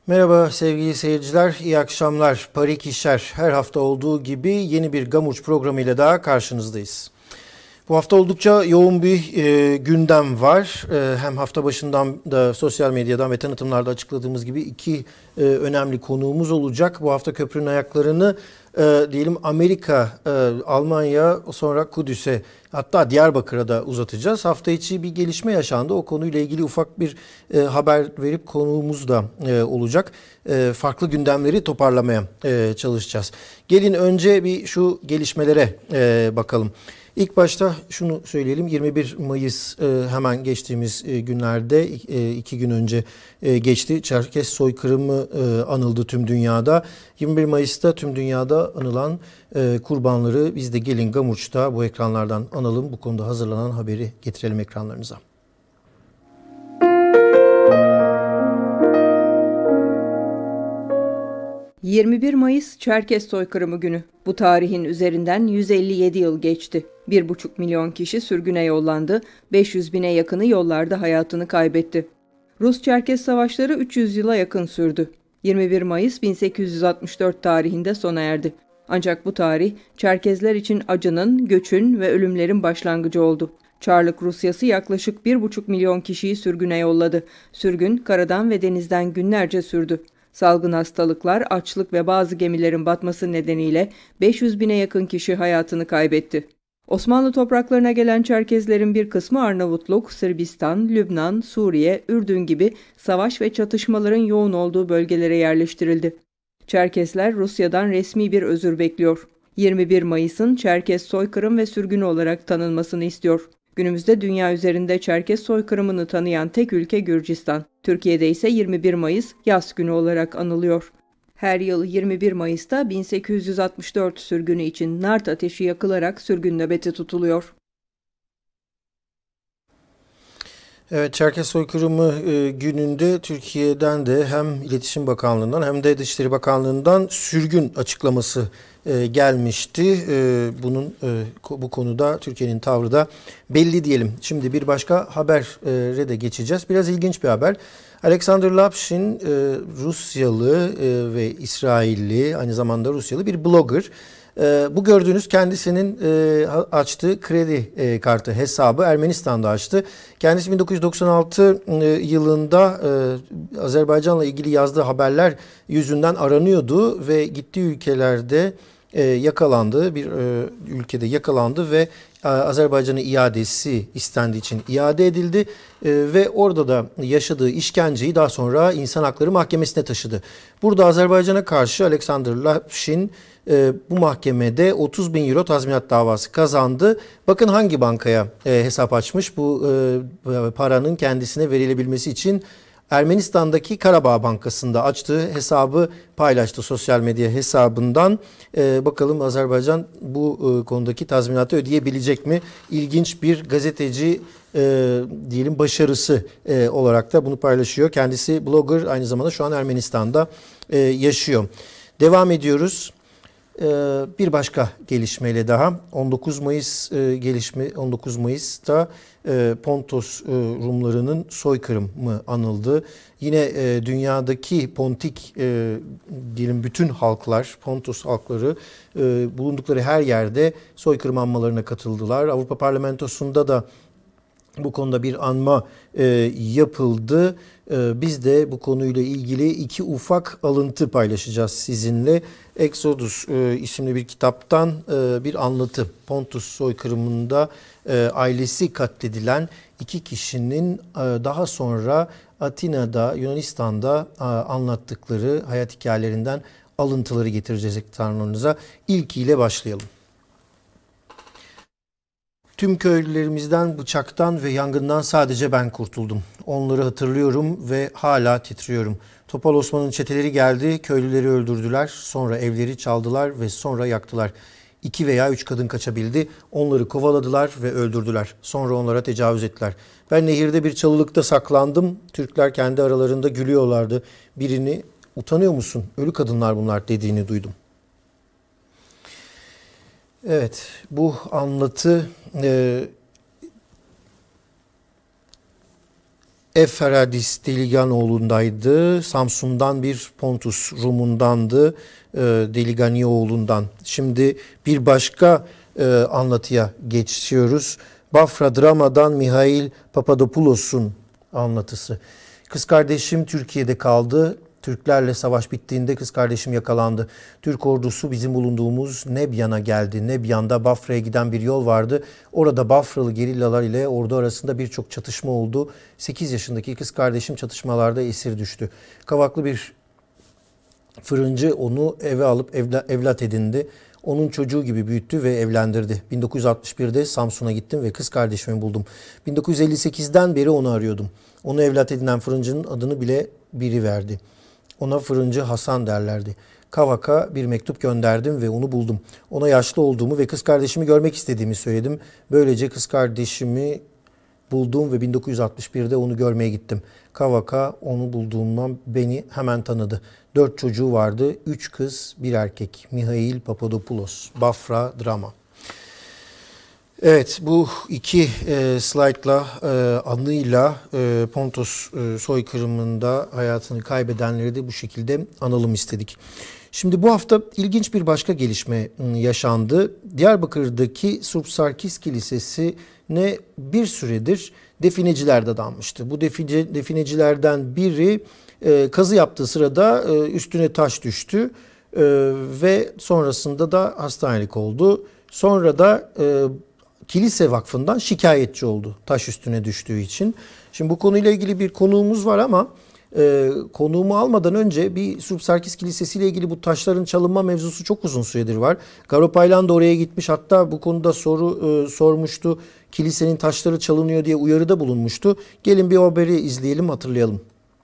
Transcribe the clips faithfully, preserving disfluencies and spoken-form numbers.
Merhaba sevgili seyirciler, iyi akşamlar. Parik İşler her hafta olduğu gibi yeni bir Gamuç programıyla daha karşınızdayız. Bu hafta oldukça yoğun bir e, gündem var. E, hem hafta başından da sosyal medyadan ve tanıtımlarda açıkladığımız gibi iki e, önemli konuğumuz olacak. Bu hafta köprünün ayaklarını e, diyelim Amerika, e, Almanya, sonra Kudüs'e, hatta Diyarbakır'a da uzatacağız. Hafta içi bir gelişme yaşandı. O konuyla ilgili ufak bir e, haber verip konuğumuz da e, olacak. E, farklı gündemleri toparlamaya e, çalışacağız. Gelin önce bir şu gelişmelere e, bakalım. İlk başta şunu söyleyelim, yirmi bir Mayıs e, hemen geçtiğimiz e, günlerde e, iki gün önce e, geçti. Çerkes soykırımı e, anıldı tüm dünyada. yirmi bir Mayıs'ta tüm dünyada anılan e, kurbanları biz de gelin Gamuç'ta bu ekranlardan analım. Bu konuda hazırlanan haberi getirelim ekranlarınıza. yirmi bir Mayıs Çerkes soykırımı günü. Bu tarihin üzerinden yüz elli yedi yıl geçti. bir buçuk milyon kişi sürgüne yollandı, beş yüz bine yakını yollarda hayatını kaybetti. Rus-Çerkes savaşları üç yüz yıla yakın sürdü. yirmi bir Mayıs bin sekiz yüz altmış dört tarihinde sona erdi. Ancak bu tarih Çerkezler için acının, göçün ve ölümlerin başlangıcı oldu. Çarlık Rusyası yaklaşık bir buçuk milyon kişiyi sürgüne yolladı. Sürgün karadan ve denizden günlerce sürdü. Salgın hastalıklar, açlık ve bazı gemilerin batması nedeniyle beş yüz bine yakın kişi hayatını kaybetti. Osmanlı topraklarına gelen Çerkezlerin bir kısmı Arnavutluk, Sırbistan, Lübnan, Suriye, Ürdün gibi savaş ve çatışmaların yoğun olduğu bölgelere yerleştirildi. Çerkesler Rusya'dan resmi bir özür bekliyor. yirmi bir Mayıs'ın Çerkes soykırım ve sürgünü olarak tanınmasını istiyor. Günümüzde dünya üzerinde Çerkes soykırımını tanıyan tek ülke Gürcistan. Türkiye'de ise yirmi bir Mayıs yas günü olarak anılıyor. Her yıl yirmi bir Mayıs'ta bin sekiz yüz altmış dört sürgünü için nart ateşi yakılarak sürgün nöbeti tutuluyor. Evet, Çerkes soykırımı e, gününde Türkiye'den de hem İletişim Bakanlığı'ndan hem de Dışişleri Bakanlığı'ndan sürgün açıklaması e, gelmişti. E, bunun e, bu konuda Türkiye'nin tavrı da belli diyelim. Şimdi bir başka habere de geçeceğiz. Biraz ilginç bir haber. Alexander Lapshin e, Rusyalı e, ve İsrailli, aynı zamanda Rusyalı bir blogger. Bu gördüğünüz kendisinin açtığı kredi kartı hesabı, Ermenistan'da açtı. Kendisi bin dokuz yüz doksan altı yılında Azerbaycan'la ilgili yazdığı haberler yüzünden aranıyordu ve gittiği ülkelerde yakalandı, bir ülkede yakalandı ve Azerbaycan'a iadesi istendiği için iade edildi ve orada da yaşadığı işkenceyi daha sonra İnsan Hakları Mahkemesi'ne taşıdı. Burada Azerbaycan'a karşı Alexander Lapshin bu mahkemede otuz bin euro tazminat davası kazandı. Bakın hangi bankaya hesap açmış, bu paranın kendisine verilebilmesi için Ermenistan'daki Karabağ Bankası'nda açtığı hesabı paylaştı sosyal medya hesabından. Ee, bakalım Azerbaycan bu e, konudaki tazminatı ödeyebilecek mi? İlginç bir gazeteci e, diyelim başarısı e, olarak da bunu paylaşıyor. Kendisi blogger, aynı zamanda şu an Ermenistan'da e, yaşıyor. Devam ediyoruz. Bir başka gelişmeyle daha on dokuz Mayıs gelişme on dokuz Mayıs'ta Pontos Rumlarının soykırımı anıldı. Yine dünyadaki Pontik diyelim bütün halklar, Pontos halkları bulundukları her yerde soykırım anmalarına katıldılar. Avrupa Parlamentosu'nda da bu konuda bir anma e, yapıldı. E, biz de bu konuyla ilgili iki ufak alıntı paylaşacağız sizinle. Exodus e, isimli bir kitaptan e, bir anlatı. Pontus soykırımında e, ailesi katledilen iki kişinin e, daha sonra Atina'da, Yunanistan'da e, anlattıkları hayat hikayelerinden alıntıları getireceğiz ekranlarınıza. İlkiyle başlayalım. Tüm köylülerimizden, bıçaktan ve yangından sadece ben kurtuldum. Onları hatırlıyorum ve hala titriyorum. Topal Osman'ın çeteleri geldi, köylüleri öldürdüler, sonra evleri çaldılar ve sonra yaktılar. İki veya üç kadın kaçabildi, onları kovaladılar ve öldürdüler. Sonra onlara tecavüz ettiler. Ben nehirde bir çalılıkta saklandım, Türkler kendi aralarında gülüyorlardı. Birini "Utanıyor musun? Ölü kadınlar bunlar" dediğini duydum. Evet, bu anlatı e, Efferadis Deliganoğlu'ndaydı. Samsun'dan bir Pontus Rumundandı. E, Deliganioğlu'ndan. Şimdi bir başka e, anlatıya geçiyoruz. Bafra Drama'dan Mihail Papadopoulos'un anlatısı. Kız kardeşim Türkiye'de kaldı. Türklerle savaş bittiğinde kız kardeşim yakalandı. Türk ordusu bizim bulunduğumuz Nebyan'a geldi. Nebyan'da Bafra'ya giden bir yol vardı. Orada Bafralı gerillalar ile ordu arasında birçok çatışma oldu. sekiz yaşındaki kız kardeşim çatışmalarda esir düştü. Kavaklı bir fırıncı onu eve alıp evla, evlat edindi. Onun çocuğu gibi büyüttü ve evlendirdi. bin dokuz yüz altmış birde Samsun'a gittim ve kız kardeşimi buldum. bin dokuz yüz elli sekizden beri onu arıyordum. Onu evlat edinen fırıncının adını bile biri verdi. Ona fırıncı Hasan derlerdi. Kavak'a bir mektup gönderdim ve onu buldum. Ona yaşlı olduğumu ve kız kardeşimi görmek istediğimi söyledim. Böylece kız kardeşimi buldum ve bin dokuz yüz altmış birde onu görmeye gittim. Kavak'a onu bulduğumdan beni hemen tanıdı. Dört çocuğu vardı. Üç kız, bir erkek. Mihail Papadopoulos, Bafra Drama. Evet, bu iki e, slaytla, e, anıyla e, Pontus e, soykırımında hayatını kaybedenleri de bu şekilde analım istedik. Şimdi bu hafta ilginç bir başka gelişme yaşandı. Diyarbakır'daki Surp Sarkis Kilisesi'ne bir süredir defineciler dadanmıştı. Bu define, definecilerden biri e, kazı yaptığı sırada e, üstüne taş düştü e, ve sonrasında da hastanelik oldu. Sonra da e, Kilise Vakfı'ndan şikayetçi oldu taş üstüne düştüğü için. Şimdi bu konuyla ilgili bir konuğumuz var ama e, konuğumu almadan önce bir Surp Sarkis Kilisesi ile ilgili bu taşların çalınma mevzusu çok uzun süredir var. Garo Paylan da oraya gitmiş, hatta bu konuda soru e, sormuştu. Kilisenin taşları çalınıyor diye uyarıda bulunmuştu. Gelin bir haberi izleyelim, hatırlayalım.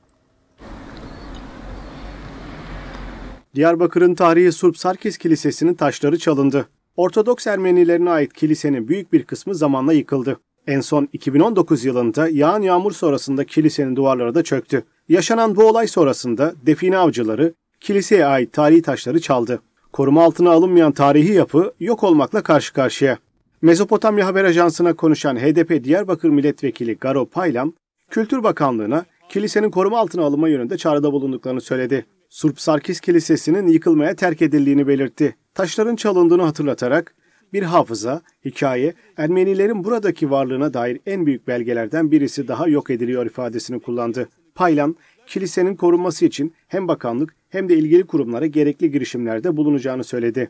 Diyarbakır'ın tarihi Surp Sarkis Kilisesi'nin taşları çalındı. Ortodoks Ermenilerine ait kilisenin büyük bir kısmı zamanla yıkıldı. En son iki bin on dokuz yılında yağan yağmur sonrasında kilisenin duvarları da çöktü. Yaşanan bu olay sonrasında define avcıları kiliseye ait tarihi taşları çaldı. Koruma altına alınmayan tarihi yapı yok olmakla karşı karşıya. Mezopotamya Haber Ajansı'na konuşan H D P Diyarbakır Milletvekili Garo Paylan, Kültür Bakanlığı'na kilisenin koruma altına alınma yönünde çağrıda bulunduklarını söyledi. Surp Sarkis Kilisesi'nin yıkılmaya terk edildiğini belirtti. Taşların çalındığını hatırlatarak bir hafıza, hikaye, Ermenilerin buradaki varlığına dair en büyük belgelerden birisi daha yok ediliyor ifadesini kullandı. Paylan, kilisenin korunması için hem bakanlık hem de ilgili kurumlara gerekli girişimlerde bulunacağını söyledi.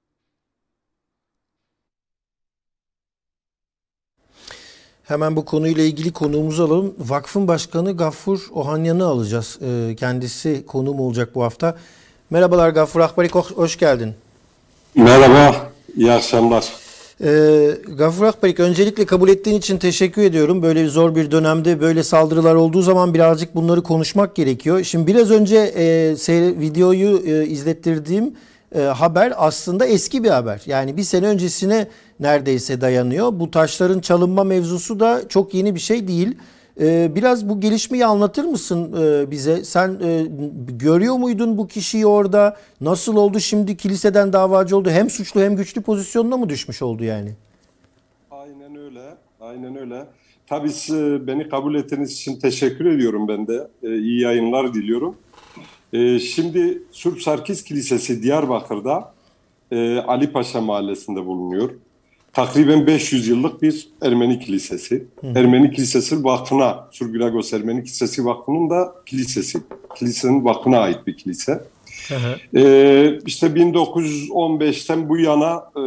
Hemen bu konuyla ilgili konuğumuzu alalım. Vakfın Başkanı Gaffur Ohanyan'ı alacağız. Kendisi konuğum olacak bu hafta. Merhabalar Gaffur Akbarik, hoş geldin. Merhaba, iyi akşamlar. Ee, Gaffur Akbarik, öncelikle kabul ettiğin için teşekkür ediyorum. Böyle zor bir dönemde böyle saldırılar olduğu zaman birazcık bunları konuşmak gerekiyor. Şimdi biraz önce e, seyre, videoyu e, izlettirdiğim e, haber aslında eski bir haber. Yani bir sene öncesine neredeyse dayanıyor. Bu taşların çalınma mevzusu da çok yeni bir şey değil. Ee, biraz bu gelişmeyi anlatır mısın e, bize? Sen e, görüyor muydun bu kişiyi orada? Nasıl oldu şimdi kiliseden davacı oldu? Hem suçlu hem güçlü pozisyonuna mı düşmüş oldu yani? Aynen öyle, aynen öyle. Tabii beni kabul ettiğiniz için teşekkür ediyorum ben de. Ee, iyi yayınlar diliyorum. Ee, şimdi Surp Sarkis Kilisesi Diyarbakır'da e, Ali Paşa Mahallesi'nde bulunuyor. Takriben beş yüz yıllık bir Ermeni kilisesi. Hı. Ermeni Kilisesi Vakfı'na, Surgilagos Ermeni Kilisesi Vakfı'nın da kilisesi. Kilisenin vakfına ait bir kilise. Hı hı. Ee, işte bin dokuz yüz on beşten bu yana e,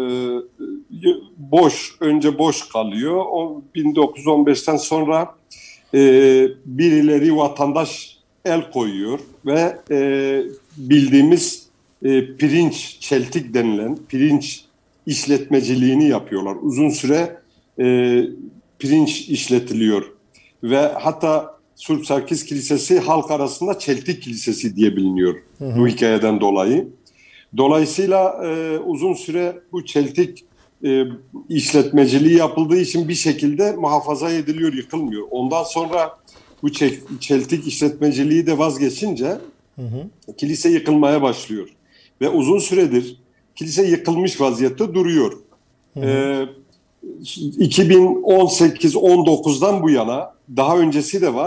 boş, önce boş kalıyor. O bin dokuz yüz on beşten sonra e, birileri vatandaş el koyuyor ve e, bildiğimiz e, pirinç, çeltik denilen pirinç işletmeciliğini yapıyorlar. Uzun süre e, pirinç işletiliyor ve hatta Surp Sarkis Kilisesi halk arasında Çeltik Kilisesi diye biliniyor, hı hı, bu hikayeden dolayı. Dolayısıyla e, uzun süre bu çeltik e, işletmeciliği yapıldığı için bir şekilde muhafaza ediliyor, yıkılmıyor. Ondan sonra bu çeltik işletmeciliği de vazgeçince, hı hı, kilise yıkılmaya başlıyor ve uzun süredir kilise yıkılmış vaziyette duruyor. Ee, iki bin on sekiz on dokuzdan bu yana, daha öncesi de var,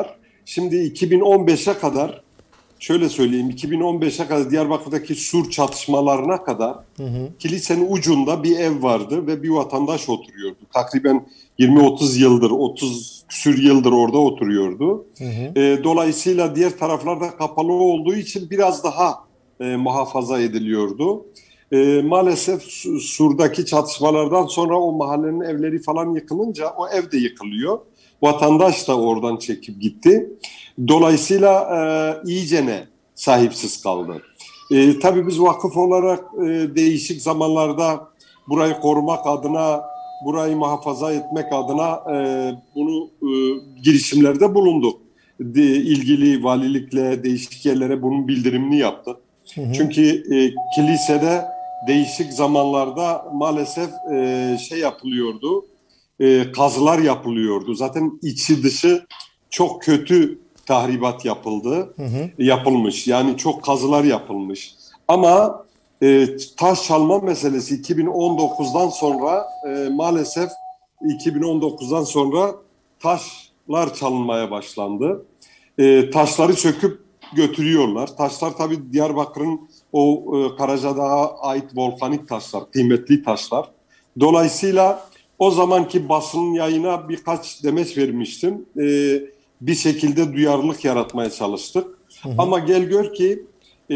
Şimdi iki bin on beşe kadar, şöyle söyleyeyim, iki bin on beşe kadar Diyarbakır'daki Sur çatışmalarına kadar hı hı. kilisenin ucunda bir ev vardı ve bir vatandaş oturuyordu. Takriben yirmi otuz yıldır, otuz küsür yıldır orada oturuyordu. Hı hı. E, dolayısıyla diğer taraflarda kapalı olduğu için biraz daha e, muhafaza ediliyordu. E, maalesef Sur'daki çatışmalardan sonra o mahallenin evleri falan yıkılınca o ev de yıkılıyor. Vatandaş da oradan çekip gitti. Dolayısıyla e, iyicene sahipsiz kaldı. E, tabii biz vakıf olarak e, değişik zamanlarda burayı korumak adına, burayı muhafaza etmek adına e, bunu e, girişimlerde bulunduk. De, ilgili valilikle değişik yerlere bunun bildirimini yaptık. Hı hı. Çünkü e, kilisede değişik zamanlarda maalesef e, şey yapılıyordu, e, kazılar yapılıyordu. Zaten içi dışı çok kötü tahribat yapıldı, hı hı. yapılmış. Yani çok kazılar yapılmış. Ama e, taş çalma meselesi iki bin on dokuzdan sonra e, maalesef iki bin on dokuzdan sonra taşlar çalınmaya başlandı. E, taşları söküp götürüyorlar. Taşlar tabii Diyarbakır'ın o e, Karacadağ'a ait volkanik taşlar, kıymetli taşlar. Dolayısıyla o zamanki basın yayına birkaç demeç vermiştim. E, bir şekilde duyarlılık yaratmaya çalıştık. Hı hı. Ama gel gör ki e,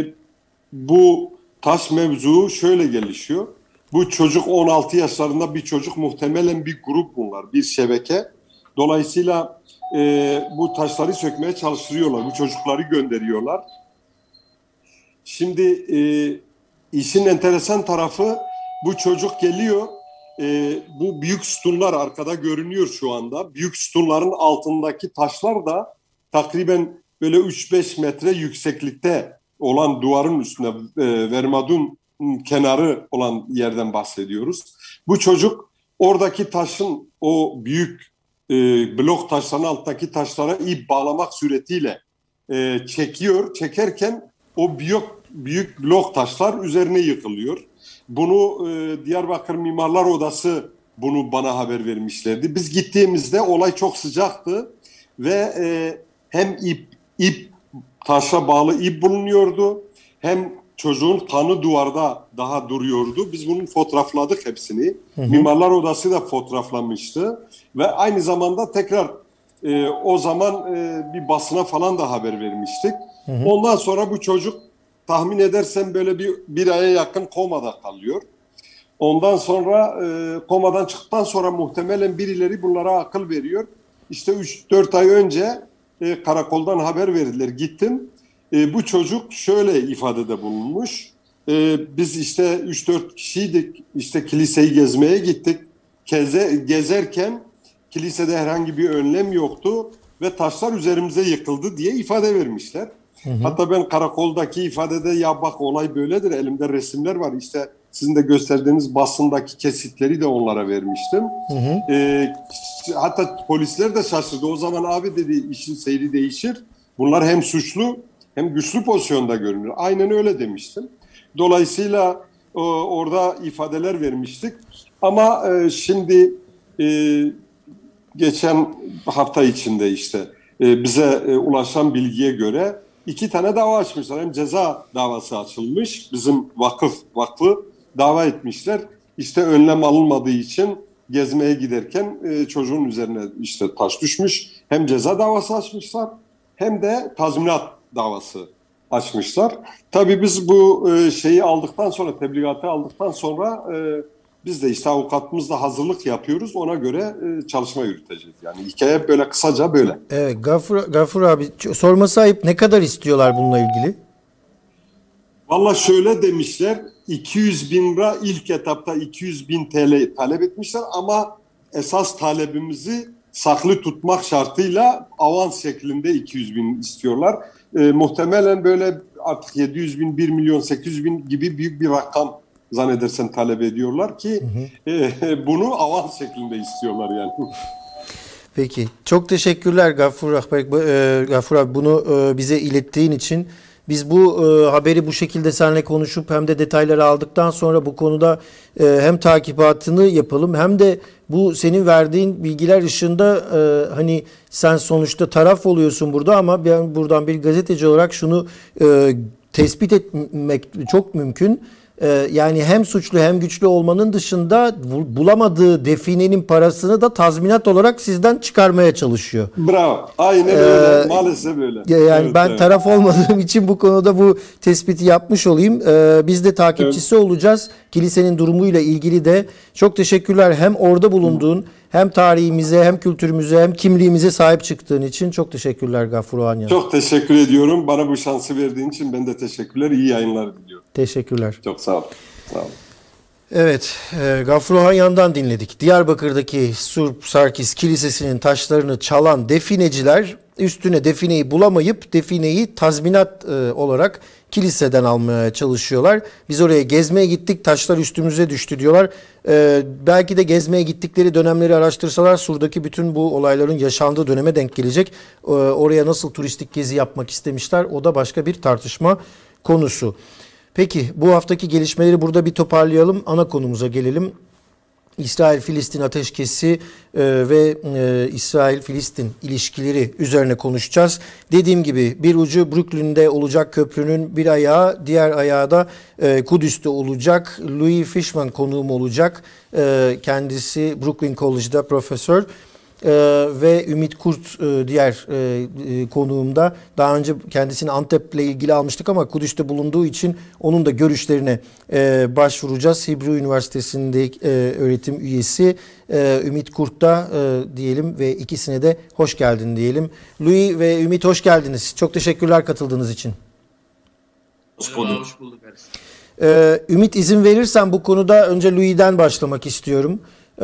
bu taş mevzu şöyle gelişiyor. Bu çocuk on altı yaşlarında bir çocuk, muhtemelen bir grup bunlar, bir şebeke. Dolayısıyla e, bu taşları sökmeye çalıştırıyorlar, bu çocukları gönderiyorlar. Şimdi e, işin enteresan tarafı, bu çocuk geliyor, e, bu büyük sütunlar arkada görünüyor şu anda. Büyük sütunların altındaki taşlar da takriben böyle üç beş metre yükseklikte olan duvarın üstünde, e, Vermadun kenarı olan yerden bahsediyoruz. Bu çocuk oradaki taşın, o büyük e, blok taşların altındaki taşlara ip bağlamak suretiyle e, çekiyor. Çekerken o büyük büyük blok taşlar üzerine yıkılıyor. Bunu e, Diyarbakır Mimarlar Odası bunu bana haber vermişlerdi. Biz gittiğimizde olay çok sıcaktı ve e, hem ip ip taşa bağlı ip bulunuyordu, hem çocuğun kanı duvarda daha duruyordu. Biz bunun fotoğrafladık hepsini. Hı hı. Mimarlar Odası da fotoğraflamıştı ve aynı zamanda tekrar e, o zaman e, bir basına falan da haber vermiştik. Hı hı. Ondan sonra bu çocuk, tahmin edersem böyle bir, bir aya yakın komada kalıyor. Ondan sonra e, komadan çıktıktan sonra muhtemelen birileri bunlara akıl veriyor. İşte üç dört ay önce e, karakoldan haber verdiler. Gittim. E, bu çocuk şöyle ifadede bulunmuş. E, biz işte üç dört kişiydik. İşte kiliseyi gezmeye gittik. Keze, gezerken kilisede herhangi bir önlem yoktu ve taşlar üzerimize yıkıldı diye ifade vermişler. Hı hı. Hatta ben karakoldaki ifadede, ya bak olay böyledir, elimde resimler var, işte sizin de gösterdiğiniz basındaki kesitleri de onlara vermiştim. Hı hı. E, hatta polisler de şaşırdı. O zaman abi dedi, işin seyri değişir. Bunlar hem suçlu hem güçlü pozisyonda görünür. Aynen öyle demiştim. Dolayısıyla o, orada ifadeler vermiştik. Ama e, şimdi e, geçen hafta içinde işte e, bize e, ulaşan bilgiye göre iki tane dava açmışlar. Hem ceza davası açılmış. Bizim vakıf, vakfı dava etmişler. İşte önlem alınmadığı için gezmeye giderken e, çocuğun üzerine işte taş düşmüş. Hem ceza davası açmışlar hem de tazminat davası açmışlar. Tabii biz bu e, şeyi aldıktan sonra, tebligatı aldıktan sonra e, biz de işte avukatımızla hazırlık yapıyoruz. Ona göre e, çalışma yürüteceğiz. Yani hikaye böyle, kısaca böyle. Evet, Gafur, Gafur abi, sorması ayıp, ne kadar istiyorlar bununla ilgili? Valla şöyle demişler, iki yüz bin lira ilk etapta iki yüz bin T L talep etmişler ama esas talebimizi saklı tutmak şartıyla avans şeklinde iki yüz bin istiyorlar. E, muhtemelen böyle artık yedi yüz bin, bir milyon sekiz yüz bin gibi büyük bir rakam zannedersen talep ediyorlar ki hı hı. E, bunu avans şeklinde istiyorlar yani. Peki, çok teşekkürler Gafur abi, Gafur abi bunu bize ilettiğin için. Biz bu e, haberi bu şekilde seninle konuşup hem de detayları aldıktan sonra bu konuda e, hem takibatını yapalım hem de bu senin verdiğin bilgiler ışığında e, hani sen sonuçta taraf oluyorsun burada ama ben buradan bir gazeteci olarak şunu e, tespit etmek çok mümkün. Yani hem suçlu hem güçlü olmanın dışında bulamadığı definenin parasını da tazminat olarak sizden çıkarmaya çalışıyor. Bravo. Aynen öyle. Ee, Maalesef öyle. Yani evet, ben evet. taraf olmadığım için bu konuda bu tespiti yapmış olayım. Ee, biz de takipçisi evet. olacağız. Kilisenin durumuyla ilgili de çok teşekkürler. Hem orada bulunduğun hem tarihimize hem kültürümüze hem kimliğimize sahip çıktığın için çok teşekkürler Gafur Ohanyan. Çok teşekkür ediyorum. Bana bu şansı verdiğin için ben de teşekkürler. İyi yayınlar diliyorum. Teşekkürler. Çok sağ ol. Sağ ol. Evet, e, Gafur Ohanyan'dan dinledik. Diyarbakır'daki Surp Sarkis Kilisesi'nin taşlarını çalan defineciler üstüne defineyi bulamayıp defineyi tazminat e, olarak kiliseden almaya çalışıyorlar. Biz oraya gezmeye gittik, taşlar üstümüze düştü diyorlar. E, belki de gezmeye gittikleri dönemleri araştırsalar Sur'daki bütün bu olayların yaşandığı döneme denk gelecek. E, oraya nasıl turistik gezi yapmak istemişler, o da başka bir tartışma konusu. Peki bu haftaki gelişmeleri burada bir toparlayalım. Ana konumuza gelelim. İsrail-Filistin ateşkesi e, ve e, İsrail-Filistin ilişkileri üzerine konuşacağız. Dediğim gibi bir ucu Brooklyn'de olacak köprünün bir ayağı, diğer ayağı da e, Kudüs'te olacak. Louis Fishman konuğum olacak. E, kendisi Brooklyn College'da profesör. Ee, ve Ümit Kurt e, diğer e, e, konuğumda. Daha önce kendisini Antep'le ilgili almıştık ama Kudüs'te bulunduğu için onun da görüşlerine e, başvuracağız. Hebrew Üniversitesi'nde e, öğretim üyesi e, Ümit Kurt da e, diyelim ve ikisine de hoş geldin diyelim. Louis ve Ümit hoş geldiniz. Çok teşekkürler katıldığınız için. Hoş bulduk. Hoş bulduk. Ee, Ümit izin verirsen bu konuda önce Louis'den başlamak istiyorum.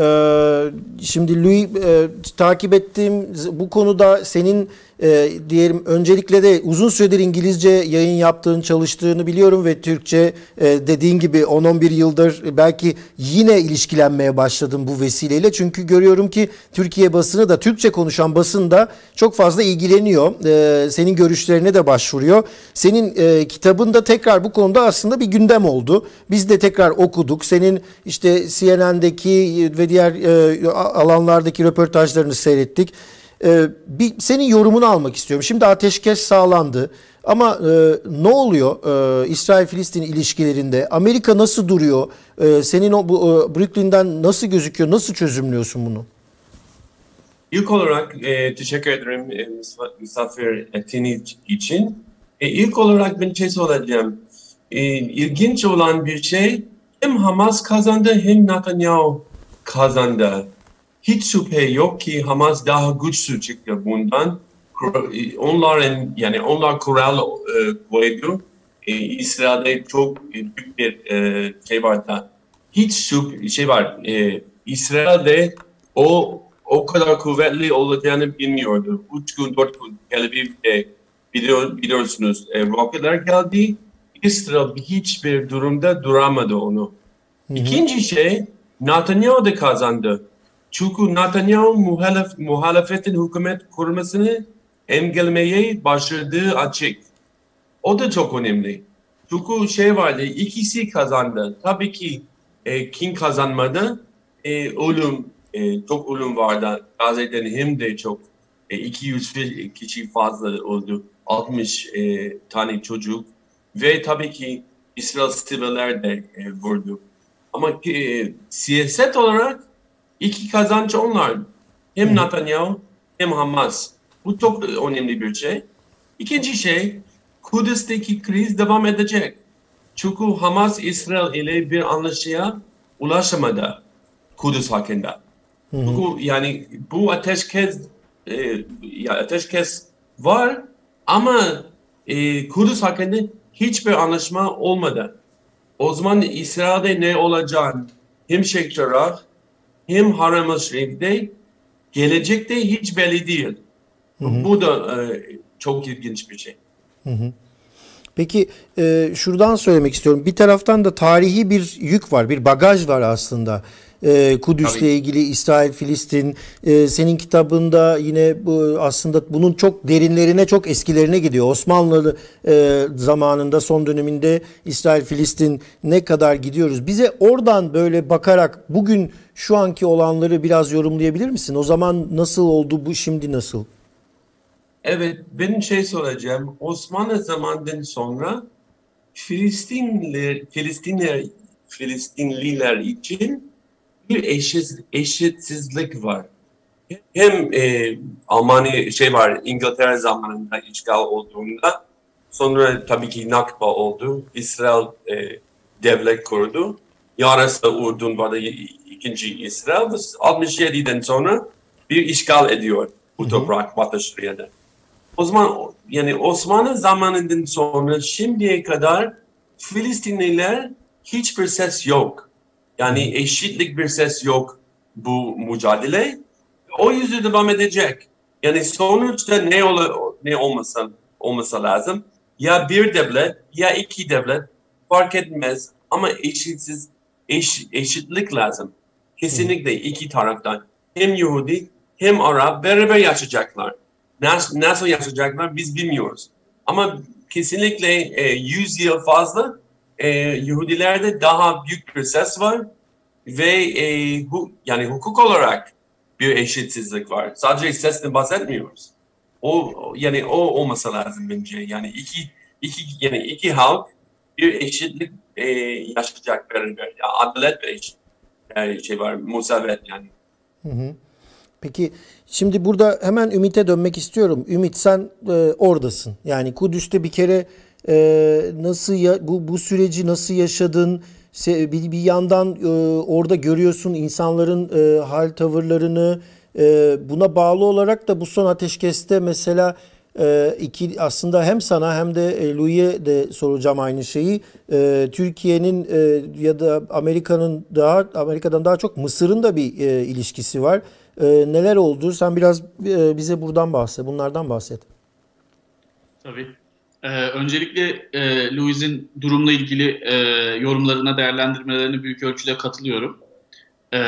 Şimdi Louis e, takip ettiğim bu konuda senin e, diyelim öncelikle de uzun süredir İngilizce yayın yaptığın, çalıştığını biliyorum ve Türkçe e, dediğin gibi on on bir yıldır belki yine ilişkilenmeye başladım bu vesileyle. Çünkü görüyorum ki Türkiye basını da Türkçe konuşan basın da çok fazla ilgileniyor. E, senin görüşlerine de başvuruyor. Senin e, kitabın da tekrar bu konuda aslında bir gündem oldu. Biz de tekrar okuduk. Senin işte C N N'deki ve diğer e, alanlardaki röportajlarını seyrettik. E, bir senin yorumunu almak istiyorum. Şimdi ateşkes sağlandı ama e, ne oluyor e, İsrail-Filistin ilişkilerinde? Amerika nasıl duruyor? E, senin o bu, e, Brooklyn'den nasıl gözüküyor? Nasıl çözümlüyorsun bunu? İlk olarak e, teşekkür ederim e, misafir ettiğiniz için. E, ilk olarak ben şey söyleyeceğim. E, ilginç olan bir şey hem Hamas kazandı hem Netanyahu kazandı. Hiç şüphe yok ki Hamas daha güçlü çıktı bundan. Onların yani onlar kural e, koydu. E, İsrail'de çok e, büyük bir e, şey var da. Hiç şüphe şey var. E, İsrail'de o o kadar kuvvetli olacağını bilmiyordu. Üç gün dört gün Tel Aviv'de biliyor, biliyorsunuz e, roketler geldi. İsrail hiçbir durumda duramadı onu. Hı hı. İkinci şey Netanyahu da kazandı. Çünkü Netanyahu muhalef, muhalefetin hükümet kurmasını engellemeye başardığı açık. O da çok önemli. Çünkü şey vardı, ikisi kazandı. Tabii ki e, kim kazanmadı? E, ölüm, e, çok ölüm vardı. Gazze'den hem de çok. E, iki yüz kişi fazla oldu. altmış e, tane çocuk. Ve tabii ki İsrail siviller de e, vurdu. Ama e, siyaset olarak iki kazanç onlar. Hem Netanyahu hem Hamas. Bu çok önemli bir şey. İkinci şey, Kudüs'teki kriz devam edecek. Çünkü Hamas İsrail ile bir anlaşmaya ulaşamadı Kudüs hakkında. Hı hı. Çünkü yani bu ateşkes e, ya ateşkes var ama e, Kudüs hakkında hiçbir anlaşma olmadı. O zaman İsrail'de ne olacağını hem Şeyh Cerrah hem Haram-ı Şerif'te gelecekte hiç belli değil. Hı hı. Bu da e, çok ilginç bir şey. Hı hı. Peki e, şuradan söylemek istiyorum. Bir taraftan da tarihi bir yük var, bir bagaj var aslında. E, Kudüs'le ilgili, İsrail, Filistin. E, senin kitabında yine bu aslında bunun çok derinlerine, çok eskilerine gidiyor. Osmanlı e, zamanında, son döneminde İsrail, Filistin ne kadar gidiyoruz? Bize oradan böyle bakarak bugün şu anki olanları biraz yorumlayabilir misin? O zaman nasıl oldu, bu şimdi nasıl? Evet, ben şey soracağım. Osmanlı zamanından sonra Filistinliler, Filistinliler, Filistinliler için bir eşit, eşitsizlik var. Hem e, Almanya şey var, İngiltere zamanında işgal olduğunda, sonra tabii ki Nakba oldu, İsrail e, devlet kurdu. Yarısı Ürdün vardı, ikinci İsrail. altmış yediden sonra bir işgal ediyor bu toprak Batı Şeria'da. O zaman yani Osmanlı zamanından sonra şimdiye kadar Filistinliler hiçbir ses yok. Yani eşitlik bir ses yok bu mücadele. O yüzden devam edecek. Yani sonuçta ne ol ne olmasa olmasa lazım. Ya bir devlet ya iki devlet fark etmez ama eşitsiz eş, eşitlik lazım. Kesinlikle iki taraftan. Hem Yahudi hem Arap beraber yaşayacaklar. Nasıl, nasıl yaşayacaklar biz bilmiyoruz. Ama kesinlikle e, yüz yıl fazla e, Yahudilerde daha büyük bir ses var ve e, hu, yani hukuk olarak bir eşitsizlik var. Sadece sesten bahsetmiyoruz. O yani o olması lazım bence. Yani iki iki yani iki halk bir eşitlik e, yaşayacak beraber. Ya, adalet ve eşit yani şey var, musavet yani. Hı hı. Peki şimdi burada hemen Ümit'e dönmek istiyorum. Ümit, sen e, oradasın. Yani Kudüs'te bir kere e, nasıl ya, bu bu süreci nasıl yaşadın? Se, bir, bir yandan e, orada görüyorsun insanların e, hal tavırlarını. E, buna bağlı olarak da bu son ateşkeste mesela e, iki aslında hem sana hem de e, Louis'e de soracağım aynı şeyi. E, Türkiye'nin e, ya da Amerika'nın daha Amerika'dan daha çok Mısır'ın da bir e, ilişkisi var. Ee, neler oldu? Sen biraz e, bize buradan bahset, bunlardan bahset. Tabii. Ee, öncelikle e, Louis'in durumla ilgili e, yorumlarına, değerlendirmelerine büyük ölçüde katılıyorum. Ee,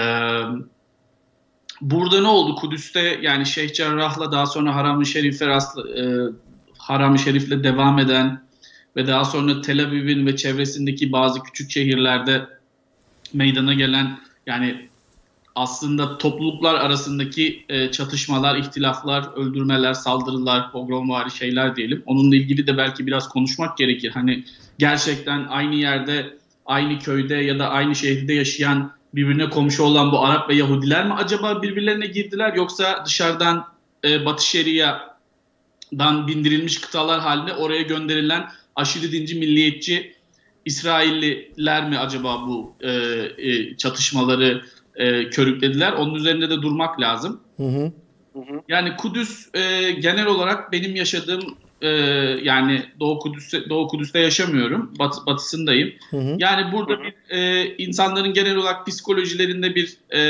burada ne oldu? Kudüs'te yani Şeyh Cerrah'la daha sonra Haram-ı Şerif'e e, Haram-ı Şerif'le devam eden ve daha sonra Tel Aviv'in ve çevresindeki bazı küçük şehirlerde meydana gelen yani aslında topluluklar arasındaki e, çatışmalar, ihtilaflar, öldürmeler, saldırılar, pogromvari şeyler diyelim. Onunla ilgili de belki biraz konuşmak gerekir. Hani gerçekten aynı yerde, aynı köyde ya da aynı şehirde yaşayan, birbirine komşu olan bu Arap ve Yahudiler mi acaba birbirlerine girdiler? Yoksa dışarıdan e, Batı Şeria'dan bindirilmiş kıtalar haline oraya gönderilen aşırı dinci, milliyetçi İsrailliler mi acaba bu e, e, çatışmaları E, körüklediler. Onun üzerinde de durmak lazım. Hı hı. Yani Kudüs e, genel olarak benim yaşadığım e, yani Doğu Kudüs'te Doğu Kudüs'te yaşamıyorum. Bat, batısındayım. Hı hı. Yani burada hı hı. bir e, insanların genel olarak psikolojilerinde bir e,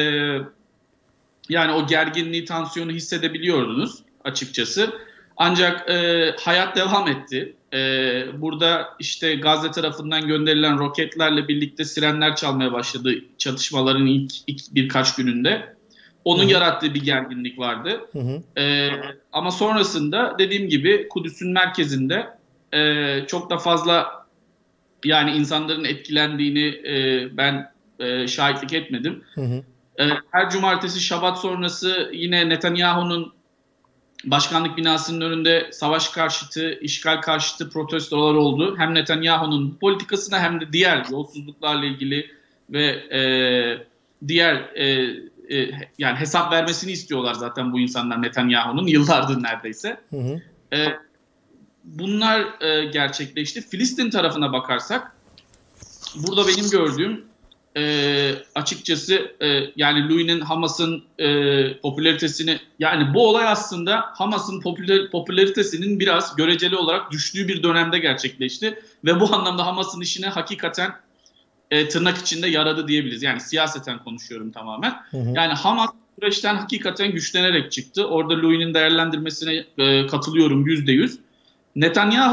yani o gerginliği, tansiyonu hissedebiliyordunuz açıkçası. Ancak e, hayat devam etti. Ee, burada işte Gazze tarafından gönderilen roketlerle birlikte sirenler çalmaya başladı çatışmaların ilk, ilk birkaç gününde. Onun Hı-hı. yarattığı bir gerginlik vardı. Ee, ama sonrasında dediğim gibi Kudüs'ün merkezinde e, çok da fazla yani insanların etkilendiğini e, ben e, şahitlik etmedim. E, her cumartesi Şabat sonrası yine Netanyahu'nun başkanlık binasının önünde savaş karşıtı, işgal karşıtı protestolar oldu. Hem Netanyahu'nun politikasına hem de diğer yolsuzluklarla ilgili ve e, diğer e, e, yani hesap vermesini istiyorlar zaten bu insanlar Netanyahu'nun yıllardır neredeyse. Hı hı. E, bunlar e, gerçekleşti. Filistin tarafına bakarsak burada benim gördüğüm E, açıkçası e, yani Louis'nin Hamas'ın e, popülaritesini yani bu olay aslında Hamas'ın popüler, popülaritesinin biraz göreceli olarak düştüğü bir dönemde gerçekleşti ve bu anlamda Hamas'ın işine hakikaten e, tırnak içinde yaradı diyebiliriz. Yani siyaseten konuşuyorum tamamen. Hı hı. Yani Hamas süreçten hakikaten güçlenerek çıktı. Orada Louis'nin değerlendirmesine e, katılıyorum yüzde yüz.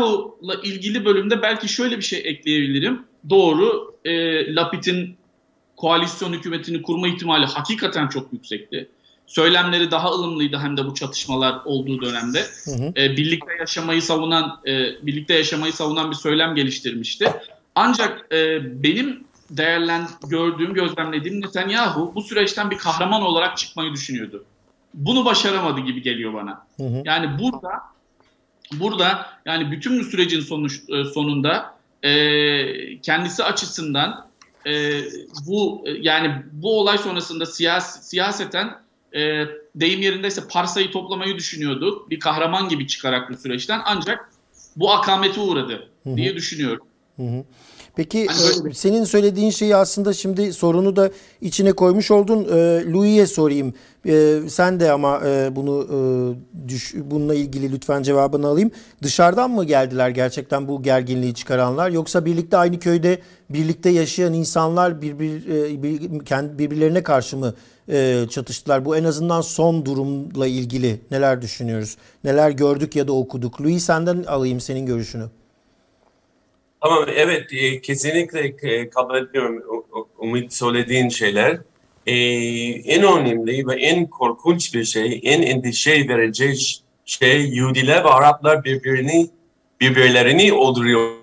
Netanyahu'la ilgili bölümde belki şöyle bir şey ekleyebilirim. Doğru, e, Lapid'in koalisyon hükümetini kurma ihtimali hakikaten çok yüksekti. Söylemleri daha ılımlıydı hem de bu çatışmalar olduğu dönemde. Hı hı. E, birlikte yaşamayı savunan e, birlikte yaşamayı savunan bir söylem geliştirmişti. Ancak e, benim değerlen gördüğüm, gözlemlediğim Netanyahu bu süreçten bir kahraman olarak çıkmayı düşünüyordu. Bunu başaramadı gibi geliyor bana. Hı hı. Yani burada burada yani bütün bu sürecin sonuç, sonunda e, kendisi açısından e, bu yani bu olay sonrasında siyas, siyaseten e, deyim yerindeyse parsayı toplamayı düşünüyordu. Bir kahraman gibi çıkarak bu süreçten, ancak bu akamete uğradı hı hı. diye düşünüyorum. Hı hı. Peki hani e, senin söylediğin şeyi aslında şimdi sorunu da içine koymuş oldun. E, Louis'e sorayım. E, sen de ama e, bunu e, düş, bununla ilgili lütfen cevabını alayım. Dışarıdan mı geldiler gerçekten bu gerginliği çıkaranlar, yoksa birlikte aynı köyde birlikte yaşayan insanlar birbir, e, bir, kendi, birbirlerine karşı mı e, çatıştılar? Bu en azından son durumla ilgili neler düşünüyoruz? Neler gördük ya da okuduk? Louis, senden alayım senin görüşünü. Tamam, evet, e, kesinlikle e, kabul ediyorum Umut söylediğin şeyler. E, en önemli ve en korkunç bir şey, en endişe verici şey, Yahudiler ve Araplar birbirini birbirlerini öldürüyordu.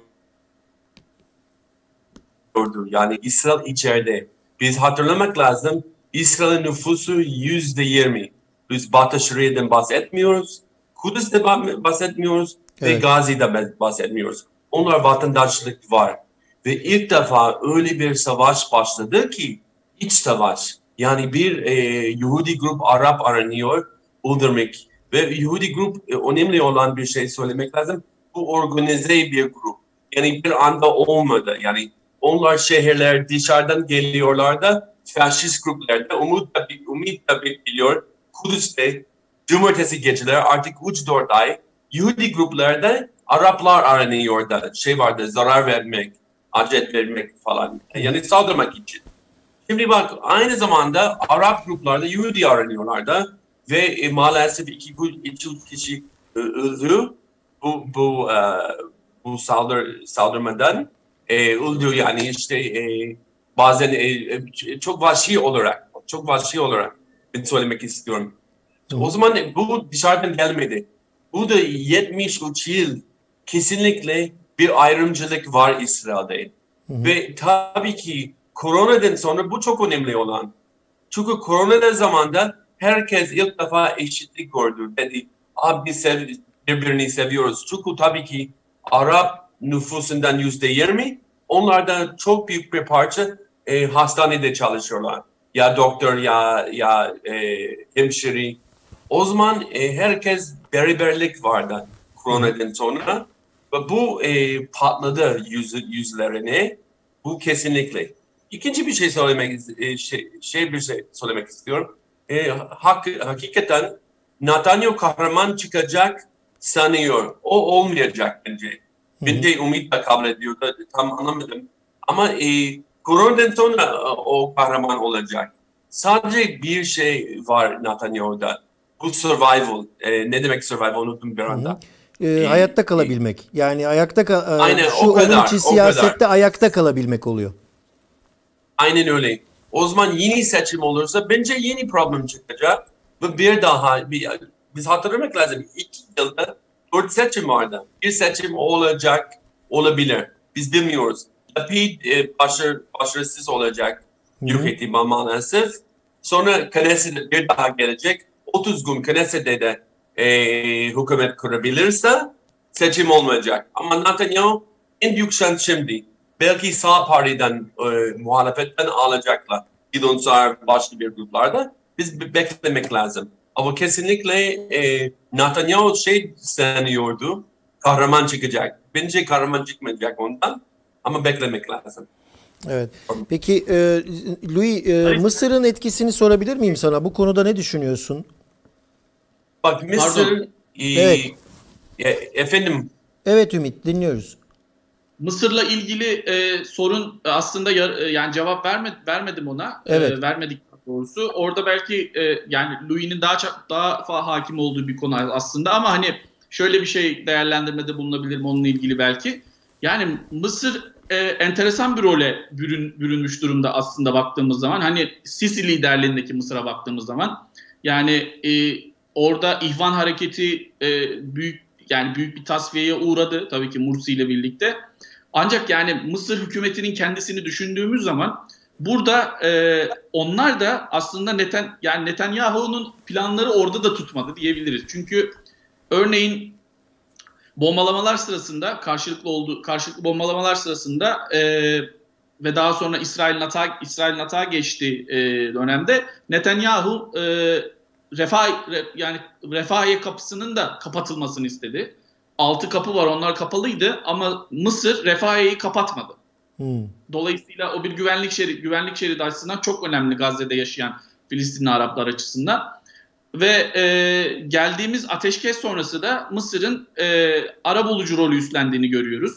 Yani İsrail içeride. Biz hatırlamak lazım, İsrail'in nüfusu yüzde yirmi. Biz Batı Şeria'dan bahsetmiyoruz, Kudüs'te bahsetmiyoruz evet. ve Gazi'de bahsetmiyoruz. Onlar vatandaşlık var. Ve ilk defa öyle bir savaş başladı ki, iç savaş. Yani bir e, Yahudi grup Arap aranıyor, öldürmek. Ve Yahudi grup e, önemli olan bir şey söylemek lazım. Bu organize bir grup. Yani bir anda olmadı. Yani onlar şehirler dışarıdan geliyorlar da faşist gruplarda. Umut da, Umut da biliyor. Kudüs'te cumartesi geceler artık üç dört ay Yahudi gruplarda Araplar aranıyor da şey vardı, zarar vermek, acet vermek falan. Yani saldırmak için. Şimdi bak, aynı zamanda Arap gruplarda Yahudi aranıyorlar da ve e, maalesef iki üç kişi e, öldü bu bu e, bu saldır saldırmadan e, öldü. Yani işte e, bazen e, çok vahşi olarak çok vahşi olarak ben söylemek istiyorum. Hı. O zaman bu dışarıdan gelmedi. Bu da yetmiş üç yıl kesinlikle bir ayrımcılık var İsrail'de. Hı hı. Ve tabii ki koronadan sonra bu çok önemli olan. Çünkü korona zamanında herkes ilk defa eşitlik gördü. Dedi, abi biz sev birbirini seviyoruz. Çünkü tabii ki Arap nüfusundan yüzde yirmi, onlardan çok büyük bir parça e, hastanede çalışıyorlar. Ya doktor ya ya e, hemşire. O zaman e, herkes beraberlik vardı koronadan sonra. Ve bu e, patladı yüz, yüzlerine. Bu kesinlikle. İkinci bir şey söylemek e, şey, şey bir şey söylemek istiyorum. E, hak, hakikaten Netanyahu kahraman çıkacak sanıyor. O olmayacak bence. Bence Umut da kabul ediyor. Tam anlamadım. Ama e, koronadan sonra o kahraman olacak. Sadece bir şey var Netanyahu'da. Bu survival. E, ne demek survival? Unuttum bir anda. Hı hı. E, hayatta kalabilmek. Yani ayakta kal Aynen, şu o kadar, onun için siyasette kadar. ayakta kalabilmek oluyor. Aynen öyle. O zaman yeni seçim olursa bence yeni problem çıkacak. Ve bir daha bir, biz hatırlamak lazım. İki yılda dört seçim vardı. Bir seçim olacak, olabilir. Biz bilmiyoruz. Lapid e, başarı, başarısız olacak. Büyük ihtimal maalesef. Sonra Knesset bir daha gelecek. otuz gün Knesset'te de e, hükümet kurabilirse seçim olmayacak. Ama Netanyahu en büyük şans şimdi. Belki sağ partiden, e, muhalefetten alacaklar. Gidon Sağır başka bir gruplarda. Biz beklemek lazım. Ama kesinlikle e, Netanyahu şey sanıyordu, kahraman çıkacak. Bence kahraman çıkmayacak ondan. Ama beklemek lazım. Evet. Peki e, Louis, e, Mısır'ın etkisini sorabilir miyim sana? Bu konuda ne düşünüyorsun? Bak Mısır... E, evet. E, efendim? Evet Ümit, dinliyoruz. Mısır'la ilgili e, sorun aslında e, yani cevap verme, vermedim ona. Evet. E, vermedik doğrusu. Orada belki e, yani Louis'nin daha çok daha fazla hakim olduğu bir konu aslında, ama hani şöyle bir şey değerlendirmede bulunabilirim onunla ilgili belki. Yani Mısır e, enteresan bir role bürün, bürünmüş durumda aslında baktığımız zaman. Hani Sisi liderliğindeki Mısır'a baktığımız zaman yani e, orada İhvan hareketi e, büyük yani büyük bir tasfiyeye uğradı tabii ki Mursi ile birlikte. Ancak yani Mısır hükümetinin kendisini düşündüğümüz zaman burada e, onlar da aslında Neten yani Netanyahu'nun planları orada da tutmadı diyebiliriz. Çünkü örneğin bombalamalar sırasında karşılıklı olduğu karşılıklı bombalamalar sırasında e, ve daha sonra İsrail'in atağa İsrail'in atağa geçtiği e, dönemde Netanyahu e, refah re, yani Refahiye kapısının da kapatılmasını istedi. Altı kapı var, onlar kapalıydı ama Mısır Refahiye'yi kapatmadı. Hmm. Dolayısıyla o bir güvenlik şeridi, güvenlik şeridi açısından çok önemli Gazze'de yaşayan Filistinli Araplar açısından. Ve e, geldiğimiz ateşkes sonrası da Mısır'ın e, arabulucu rolü üstlendiğini görüyoruz.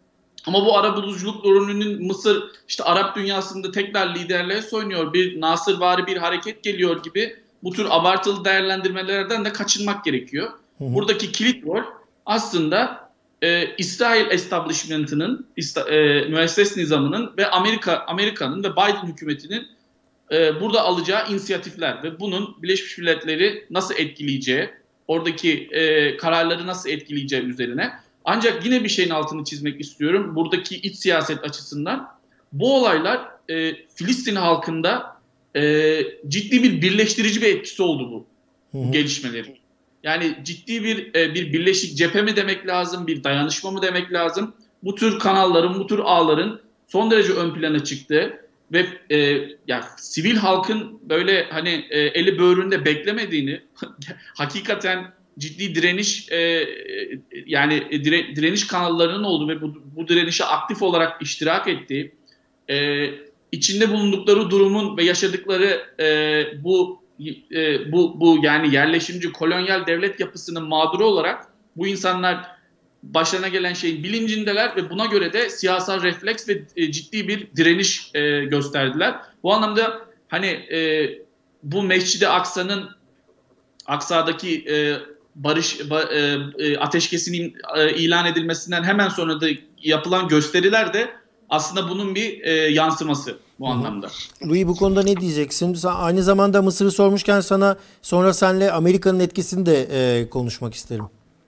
Ama bu arabuluculuk rolünün Mısır işte Arap dünyasında tekrar liderliğe soyunuyor, bir Nasırvari bir hareket geliyor gibi bu tür abartılı değerlendirmelerden de kaçınmak gerekiyor. Hı hı. Buradaki kilit rol aslında e, İsrail establishment'ının, e, müesses nizamının ve Amerika Amerika'nın ve Biden hükümetinin e, burada alacağı inisiyatifler ve bunun Birleşmiş Milletleri nasıl etkileyeceği, oradaki e, kararları nasıl etkileyeceği üzerine. Ancak yine bir şeyin altını çizmek istiyorum. Buradaki iç siyaset açısından bu olaylar e, Filistin halkında e, ciddi bir birleştirici bir etkisi oldu bu, bu gelişmelerin. Yani ciddi bir e, bir birleşik cephe mi demek lazım, bir dayanışma mı demek lazım? Bu tür kanalların, bu tür ağların son derece ön plana çıktığı ve e, yani sivil halkın böyle hani e, eli böğründe beklemediğini, hakikaten ciddi direniş e, yani dire, direniş kanallarının olduğu ve bu, bu direnişe aktif olarak iştirak ettiği, e, içinde bulundukları durumun ve yaşadıkları e, bu e, bu bu yani yerleşimci kolonyal devlet yapısının mağduru olarak bu insanlar başlarına gelen şeyin bilincindeler ve buna göre de siyasal refleks ve e, ciddi bir direniş e, gösterdiler. Bu anlamda hani e, bu Mescid-i Aksa'nın Aksa'daki e, barış ba, e, e, ateşkesinin e, ilan edilmesinden hemen sonra da yapılan gösteriler de aslında bunun bir e, yansıması bu Hı-hı. anlamda. Louis, bu konuda ne diyeceksin? Sen aynı zamanda Mısır'ı sormuşken sana sonra seninle Amerika'nın etkisini de e, konuşmak isterim.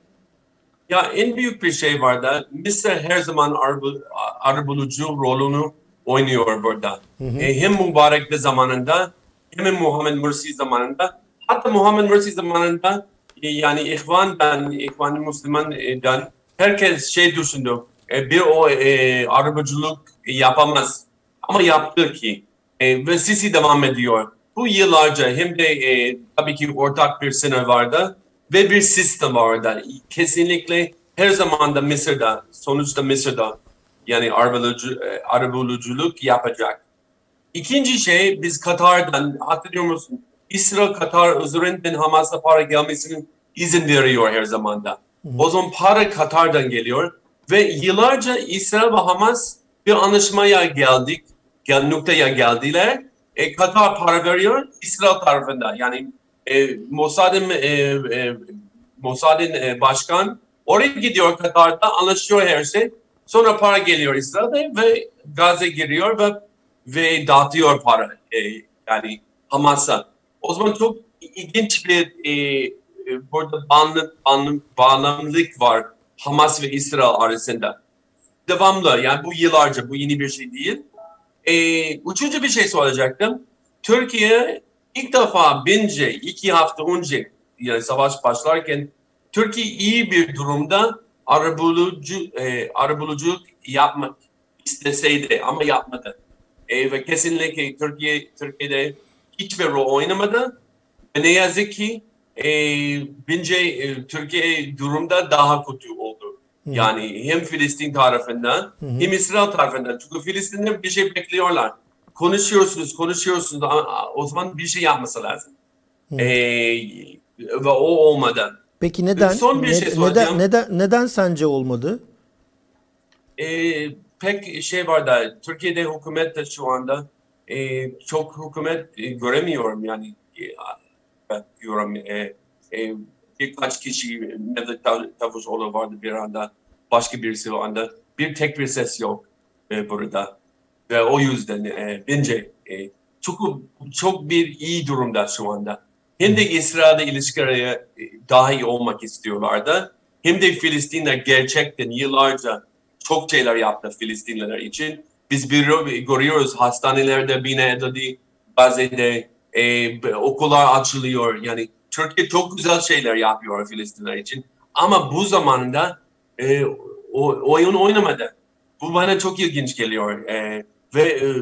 Ya en büyük bir şey var da Mısır her zaman arabulucu rolünü oynuyor burada. E, hem Mübarek'te zamanında hem Muhammed Mursi zamanında, hatta Muhammed Mursi zamanında e, yani İhvan'dan, İhvan-ı Müslüman'dan herkes şey düşündü. E, bir o e, arabuluculuk yapamaz. Ama yaptı ki e, ve Sisi devam ediyor. Bu yıllarca hem de e, tabii ki ortak bir sınır vardı ve bir sistem vardı. Kesinlikle her zaman da Mısır'da, sonuçta Mısır'da yani arabulucu, e, arabuluculuk yapacak. İkinci şey, biz Katar'dan, hatırlıyor musun? İsrail Katar üzerinden Hamas'a para gelmesinin izin veriyor her zaman da. O zaman para Katar'dan geliyor ve yıllarca İsrail ve Hamas bir anlaşmaya geldik, gel, noktaya geldiler. E, Katar para veriyor, İsrail tarafında. Yani e, Mossad'ın e, e, Mossad'ın e, başkan oraya gidiyor, Katar'da anlaşıyor her şey. Sonra para geliyor İsrail'de ve Gazze giriyor ve ve dağıtıyor para e, yani Hamas'a. O zaman çok ilginç bir e, burada bağımlılık, bağımlılık, bağımlılık var Hamas ve İsrail arasında. Devamlı, yani bu yıllarca, bu yeni bir şey değil. E, üçüncü bir şey soracaktım. Türkiye ilk defa bence iki hafta önce yani savaş başlarken Türkiye iyi bir durumda arabulucu, e, arabuluculuk yapmak isteseydi ama yapmadı. E, ve kesinlikle Türkiye Türkiye'de hiçbir rol oynamadı. Ve ne yazık ki e, bence e, Türkiye durumda daha kötü oldu. Hı. Yani hem Filistin tarafından hı hı. hem İsrail tarafından. Çünkü Filistin'de bir şey bekliyorlar. Konuşuyorsunuz, konuşuyorsunuz. O zaman bir şey yapması lazım. E, ve o olmadan. Peki neden? Son bir ne, şey neden, neden, neden sence olmadı? E, pek şey var da Türkiye'de hükümet de şu anda e, çok hükümet e, göremiyorum yani e, diyorum e, e, birkaç kişi Mevlüt Çavuşoğlu vardı bir anda, başka birisi o anda, bir tek bir ses yok e, burada. Ve o yüzden e, bence e, çok çok bir iyi durumda şu anda. Hem de İsrail'de ilişkileri e, daha iyi olmak istiyorlardı. Hem de Filistinler gerçekten yıllarca çok şeyler yaptı Filistinliler için. Biz bir, görüyoruz hastanelerde bina edildi, Gazze'de e, okullar açılıyor. Yani Türkiye çok güzel şeyler yapıyor Filistinler için. Ama bu zamanda e, o, oyun oynamadı. Bu bana çok ilginç geliyor. E, ve e,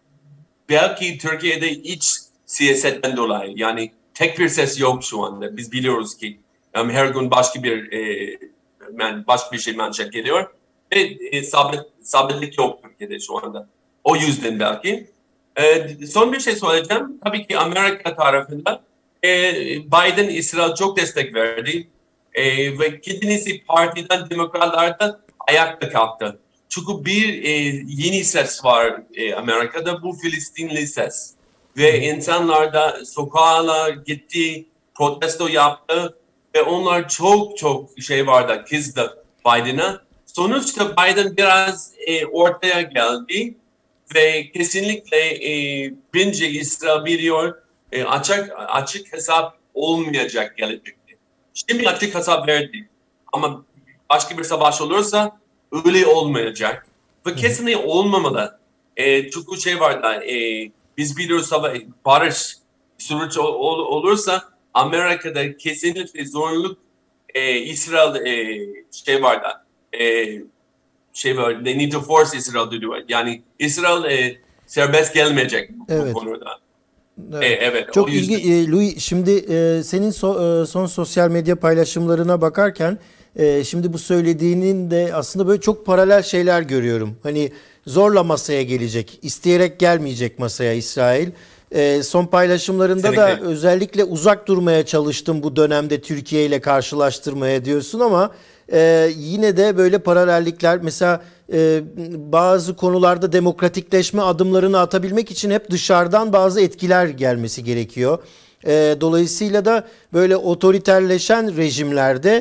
belki Türkiye'de iç siyasetten dolayı, yani tek bir ses yok şu anda. Biz biliyoruz ki um, her gün başka bir e, başka bir şey manşet geliyor. Ve e, sabit, sabitlik yok Türkiye'de şu anda. O yüzden belki. E, son bir şey söyleyeceğim. Tabii ki Amerika tarafından e, Biden İsrail çok destek verdi. E, ve kendisi partiden, demokratlardan ayakta kalktı. Çünkü bir e, yeni ses var e, Amerika'da, bu Filistinli ses. Ve insanlar da sokağa gitti, protesto yaptı ve onlar çok çok şey vardı, kızdı Biden'a. Sonuçta Biden biraz e, ortaya geldi ve kesinlikle e, bence İsrail biliyor e, açık açık hesap olmayacak gelecekte. Şimdi açık hesap verdi ama başka bir savaş olursa öyle olmayacak ve kesinlikle olmamalı. E, çünkü şey var da e, biz biliyoruz barış süreci ol, ol, olursa Amerika'da kesinlikle zorunluluk e, İsrail e, şey var da e, şey var, they need to force Israel to do it. Yani İsrail e, serbest gelmeyecek evet. bu konuda. Evet. E, evet. Çok ilginç. E, Louis, şimdi e, senin so, e, son sosyal medya paylaşımlarına bakarken e, şimdi bu söylediğinin de aslında böyle çok paralel şeyler görüyorum. Hani zorla masaya gelecek, isteyerek gelmeyecek masaya İsrail. E, son paylaşımlarında Kesinlikle. da özellikle uzak durmaya çalıştım bu dönemde Türkiye ile karşılaştırmaya diyorsun ama e, yine de böyle paralellikler, mesela e, bazı konularda demokratikleşme adımlarını atabilmek için hep dışarıdan bazı etkiler gelmesi gerekiyor. E, dolayısıyla da böyle otoriterleşen rejimlerde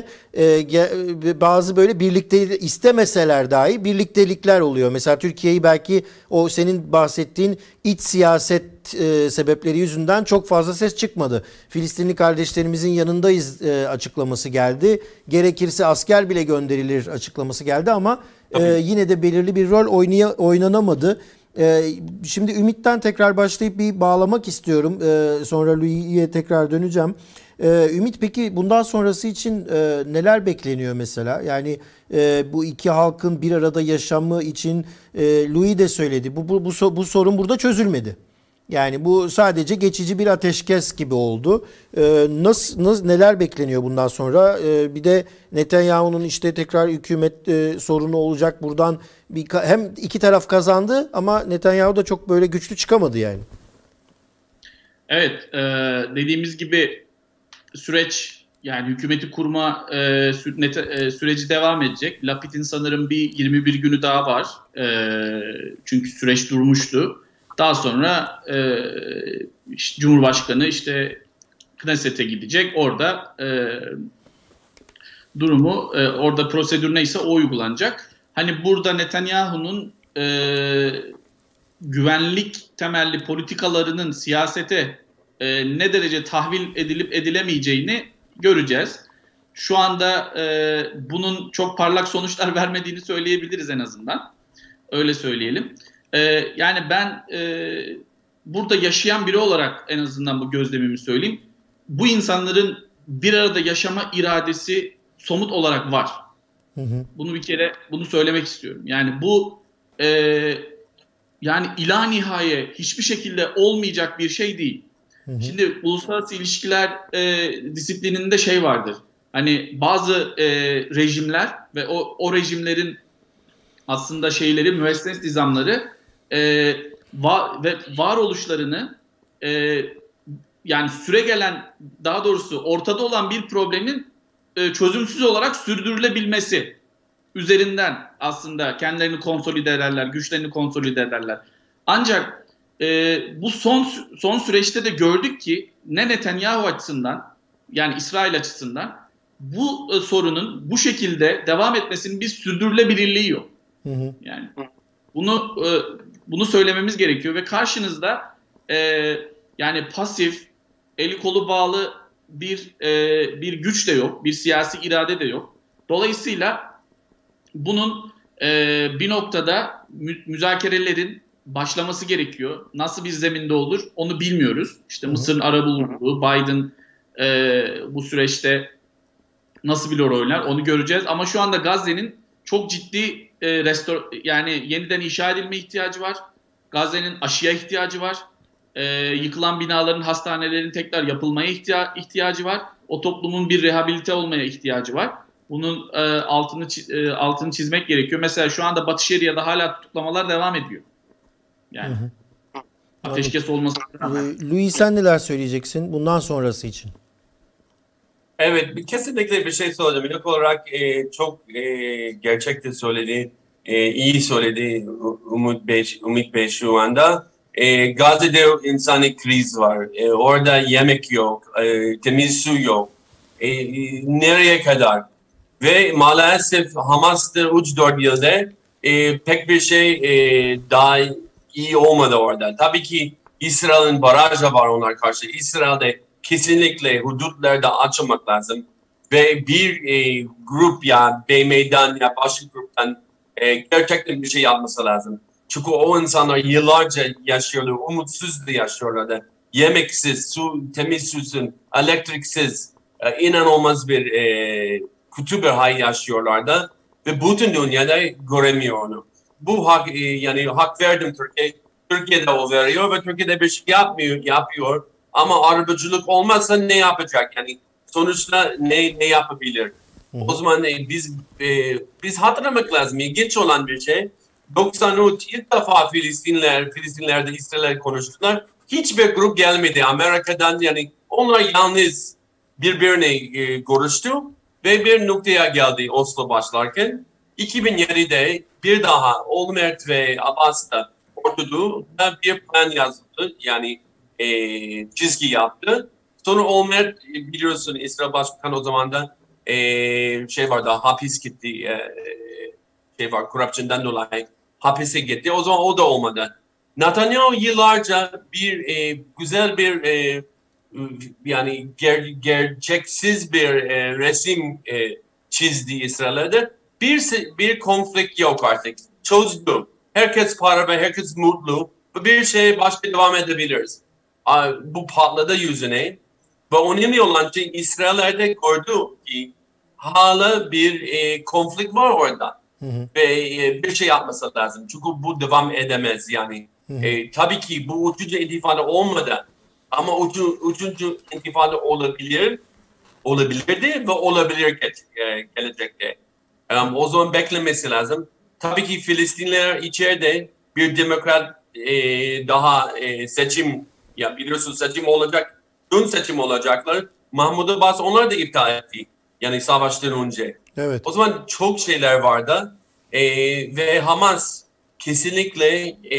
e, bazı böyle birlikte istemeseler dahi birliktelikler oluyor. Mesela Türkiye'yi belki o senin bahsettiğin iç siyaset e, sebepleri yüzünden çok fazla ses çıkmadı. Filistinli kardeşlerimizin yanındayız e, açıklaması geldi. Gerekirse asker bile gönderilir açıklaması geldi ama e, yine de belirli bir rol oynaya, oynanamadı. Ee, şimdi Ümit'ten tekrar başlayıp bir bağlamak istiyorum. Ee, sonra Louis'e tekrar döneceğim. Ee, Ümit, peki bundan sonrası için e, neler bekleniyor mesela? Yani e, bu iki halkın bir arada yaşamı için e, Louis de söyledi. Bu, bu, bu, bu sorun burada çözülmedi. Yani bu sadece geçici bir ateşkes gibi oldu. Ee, nasıl, nasıl neler bekleniyor bundan sonra? Ee, bir de Netanyahu'nun işte tekrar hükümet e, sorunu olacak. Buradan bir, hem iki taraf kazandı ama Netanyahu da çok böyle güçlü çıkamadı yani. Evet, e, dediğimiz gibi süreç, yani hükümeti kurma e, sü, nete, e, süreci devam edecek. Lapid'in sanırım bir yirmi bir günü daha var. E, çünkü süreç durmuştu. Daha sonra e, işte Cumhurbaşkanı işte Knesset'e gidecek. Orada e, durumu, e, orada prosedür neyse o uygulanacak. Hani burada Netanyahu'nun e, güvenlik temelli politikalarının siyasete e, ne derece tahvil edilip edilemeyeceğini göreceğiz. Şu anda e, bunun çok parlak sonuçlar vermediğini söyleyebiliriz en azından. Öyle söyleyelim. Ee, yani ben e, burada yaşayan biri olarak en azından bu gözlemimi söyleyeyim. Bu insanların bir arada yaşama iradesi somut olarak var. Hı hı. Bunu bir kere bunu söylemek istiyorum. Yani bu e, yani ila nihaye hiçbir şekilde olmayacak bir şey değil. Hı hı. Şimdi uluslararası ilişkiler e, disiplininde şey vardır. Hani bazı e, rejimler ve o, o rejimlerin aslında şeyleri, müesses nizamları e, va ve varoluşlarını e, yani süregelen, daha doğrusu ortada olan bir problemin e, çözümsüz olarak sürdürülebilmesi üzerinden aslında kendilerini konsolide ederler, güçlerini konsolide ederler. Ancak e, bu son son süreçte de gördük ki ne Netanyahu açısından, yani İsrail açısından bu e, sorunun bu şekilde devam etmesinin bir sürdürülebilirliği yok. Hı hı. Yani Bunu e, bunu söylememiz gerekiyor ve karşınızda e, yani pasif, eli kolu bağlı bir e, bir güç de yok, bir siyasi irade de yok. Dolayısıyla bunun e, bir noktada mü, müzakerelerin başlaması gerekiyor. Nasıl bir zeminde olur onu bilmiyoruz. İşte Mısır'ın arabuluculuğu, Biden e, bu süreçte nasıl bir rol oynar onu göreceğiz. Ama şu anda Gazze'nin çok ciddi e, restor yani yeniden inşa edilme ihtiyacı var. Gazze'nin aşıya ihtiyacı var. E, yıkılan binaların, hastanelerin tekrar yapılmaya ihtiya ihtiyacı var. O toplumun bir rehabilite olmaya ihtiyacı var. Bunun e, altını e, altını çizmek gerekiyor. Mesela şu anda Batı Şeria'da hala tutuklamalar devam ediyor. Yani hı hı. ateşkes olması. Louis, sen neler söyleyeceksin bundan sonrası için? Evet, kesinlikle bir şey söyledim. İlk olarak e, çok e, gerçekte söyledi, e, iyi söyledi Umut Bey, Umut Bey şu anda. E, Gazze'de insani kriz var. E, orada yemek yok, e, temiz su yok. E, nereye kadar? Ve maalesef Hamas'ta üç dört yılda e, pek bir şey e, daha iyi olmadı orada. Tabii ki İsrail'in barajı var onlar karşı. İsrail'de kesinlikle hudutlarda açılmak lazım. Ve bir e, grup ya B M D'den ya başka gruptan e, gerçekten bir şey yapması lazım. Çünkü o insanlar yıllarca yaşıyorlar, umutsuz da yaşıyorlar. Yemeksiz, su, temiz susuz, elektriksiz, e, inanılmaz bir e, kötü bir hayat yaşıyorlardı. Ve bütün dünyada göremiyor onu. Bu hak, e, yani hak verdim Türkiye. Türkiye'de o veriyor ve Türkiye'de bir şey yapmıyor, yapıyor. Ama arabacılık olmazsa ne yapacak? Yani sonuçta ne ne yapabilir? Hı hı. O zaman e, biz e, biz hatırlamak lazım. İlginç olan bir şey. doksan üç ilk defa Filistinler, Filistinler'de İsrail'le konuştular. Hiçbir grup gelmedi Amerika'dan. Yani onlar yalnız birbirine e, görüştü ve bir noktaya geldi Oslo başlarken. iki bin yedide bir daha Olmert ve Abbas da orduda bir plan yazdı. Yani E, çizgi yaptı. Sonra Olmert biliyorsun İsrail Başbakanı o zaman da e, şey vardı hapis gitti e, şey var corruption'dan dolayı hapise gitti. O zaman o da olmadı. Netanyahu yıllarca bir e, güzel bir e, yani ger, gerçeksiz bir e, resim e, çizdi İsrail'de. Bir bir konflikt yok artık. Çözdü. Herkes para ve herkes mutlu. Bir şey başka devam edebiliriz. Bu patladı yüzüne ve önemli olan şey İsrail'de gördü ki hala bir e, konflikt var orada hı hı. ve e, bir şey yapması lazım çünkü bu devam edemez yani hı hı. E, tabii ki bu üçüncü intifada olmadı ama üçüncü, üçüncü intifada olabilir olabilirdi ve olabilir ge- gelecekte um, o zaman beklemesi lazım tabii ki Filistinliler içeride bir demokrat e, daha e, seçim ya biliyorsun seçim olacak. Dün seçim olacaklar. Mahmud Abbas onlar da iptal etti. Yani savaştan önce. Evet. O zaman çok şeyler vardı. Ee, ve Hamas kesinlikle e,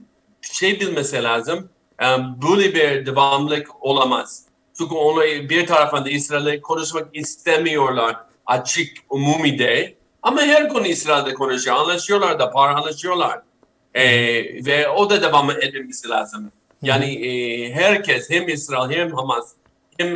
şey bilmesi lazım. Um, böyle bir devamlılık olamaz. Çünkü onlar bir taraftan da İsrail'le konuşmak istemiyorlar. Açık, umumi de. Ama her gün İsrail'de konuşuyor. Anlaşıyorlar da, para anlaşıyorlar. Ee, ve o da devam edilmesi lazım. Yani e, herkes hem İsrail hem Hamas hem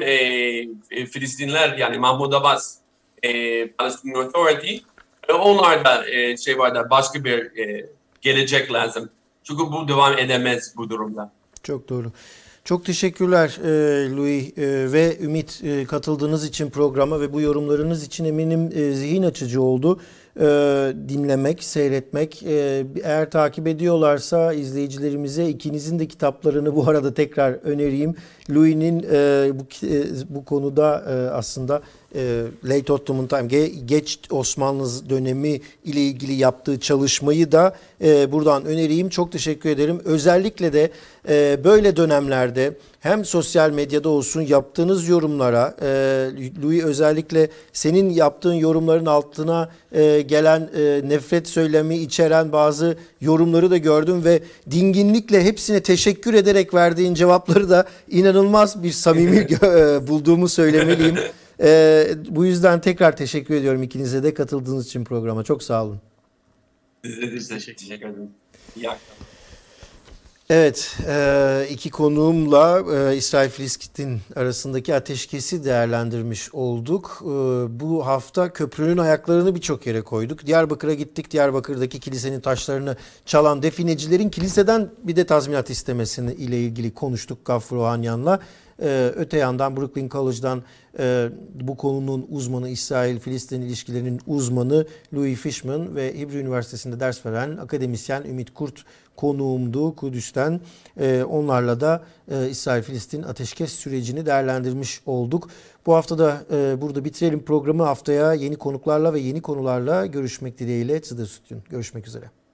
e, Filistinler yani Mahmud Abbas e, Palestinian Authority e, onlar da e, şey var da başka bir e, gelecek lazım. Çünkü bu devam edemez bu durumda. Çok doğru. Çok teşekkürler e, Louis e, ve Ümit e, katıldığınız için programa ve bu yorumlarınız için eminim e, zihin açıcı oldu. E, dinlemek, seyretmek. E, eğer takip ediyorlarsa izleyicilerimize ikinizin de kitaplarını bu arada tekrar önereyim. Louis'nin e, bu, e, bu konuda e, aslında e, Late Ottoman Time, ge, geç Osmanlı dönemi ile ilgili yaptığı çalışmayı da e, buradan önereyim. Çok teşekkür ederim. Özellikle de e, böyle dönemlerde hem sosyal medyada olsun yaptığınız yorumlara, e, Louis özellikle senin yaptığın yorumların altına e, gelen e, nefret söylemi içeren bazı yorumları da gördüm ve dinginlikle hepsine teşekkür ederek verdiğin cevapları da inanılmaz bir samimi bulduğumu söylemeliyim. Ee, bu yüzden tekrar teşekkür ediyorum ikinize de katıldığınız için programa. Çok sağ olun. Size de teşekkür ederim. İyi akşamlar. Evet, iki konuğumla İsrail-Filistin arasındaki ateşkesi değerlendirmiş olduk. Bu hafta köprünün ayaklarını birçok yere koyduk. Diyarbakır'a gittik. Diyarbakır'daki kilisenin taşlarını çalan definecilerin kiliseden bir de tazminat istemesini ile ilgili konuştuk Gaffur Ohanyan'la. Öte yandan Brooklyn College'dan bu konunun uzmanı, İsrail-Filistin ilişkilerinin uzmanı Louis Fishman ve Hebrew Üniversitesi'nde ders veren akademisyen Ümit Kurt konuğumdu Kudüs'ten. Onlarla da İsrail-Filistin ateşkes sürecini değerlendirmiş olduk. Bu hafta da burada bitirelim programı. Haftaya yeni konuklarla ve yeni konularla görüşmek dileğiyle. Görüşmek üzere.